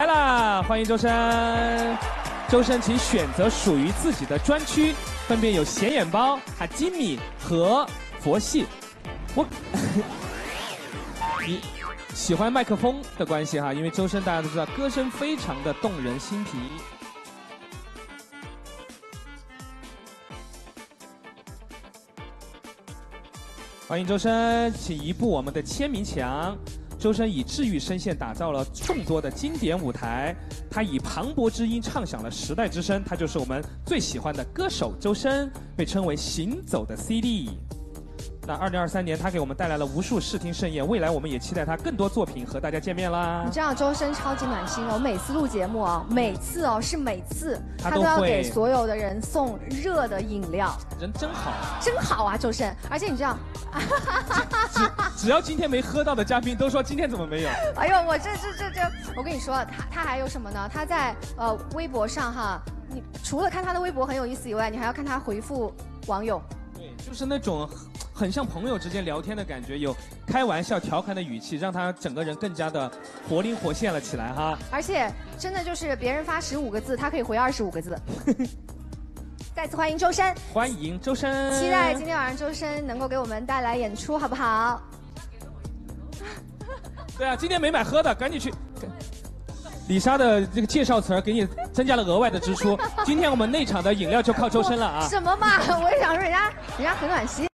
开啦！欢迎周深。周深，请选择属于自己的专区，分别有显眼包、吉米和佛系。你喜欢麦克风的关系哈，因为周深大家都知道，歌声非常的动人心脾。欢迎周深，请移步我们的签名墙。周深以治愈声线打造了众多的经典舞台，他以磅礴之音唱响了时代之声，他就是我们最喜欢的歌手周深，被称为行走的 CD。那2023年，他给我们带来了无数视听盛宴，未来我们也期待他更多作品和大家见面啦。 你知道周深超级暖心哦，每次录节目啊，每次他都要给所有的人送热的饮料， 人真好， 真好啊，周深！而且你知道， 只要今天没喝到的嘉宾都说今天怎么没有？ 哎呦，我这，我跟你说，他还有什么呢？他在微博上哈，你除了看他的微博很有意思以外，你还要看他回复网友。 对，就是那种很像朋友之间聊天的感觉，有开玩笑、调侃的语气，让他整个人更加的活灵活现了起来哈。 而且真的就是别人发15个字，他可以回25个字。再次欢迎周深， 欢迎周深， 期待今天晚上周深能够给我们带来演出，好不好？ 对啊，今天没买喝的，赶紧去。李莎的这个介绍词儿给你增加了额外的支出。今天我们内场的饮料就靠周深了啊！ 什么嘛，我也想说人家很暖心。